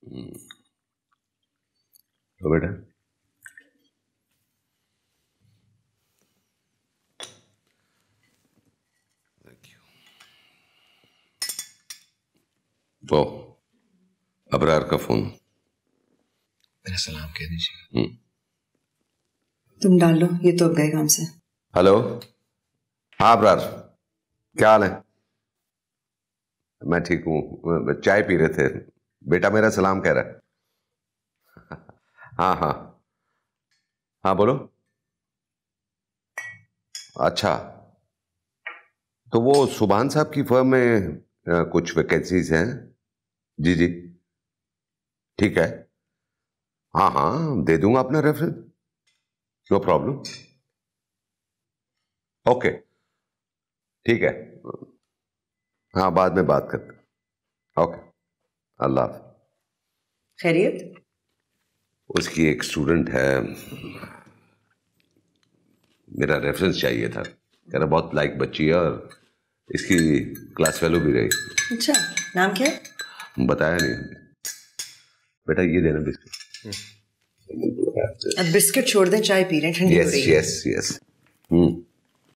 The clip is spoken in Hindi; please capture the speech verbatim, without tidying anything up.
तो बेटा वो अबरार का फोन। मेरा सलाम कह दीजिए। तुम डाल लो, ये तो अब गए काम से। हेलो, हाँ अबरार, क्या हाल है? मैं ठीक हूँ, चाय पी रहे थे। बेटा मेरा सलाम कह रहा है। हाँ हाँ हाँ बोलो। अच्छा, तो वो सुभान साहब की फर्म में आ, कुछ वैकेंसीज हैं। जी जी ठीक है। हाँ हाँ दे दूंगा अपना रेफरेंस, नो प्रॉब्लम। ओके ठीक है, हाँ बाद में बात करते। ओके, अल्लाह हाफ़िज़। खैरियत? उसकी एक स्टूडेंट है, मेरा रेफरेंस चाहिए था। कह रहा बहुत लाइक बच्ची है और इसकी क्लास फेलो भी रही। अच्छा, नाम क्या है? बताया नहीं बेटा, ये देना बिस्किट। अब बिस्किट छोड़ दें, चाय पी रहे हैं, ठंडी हो रही है। Yes yes yes. हम्म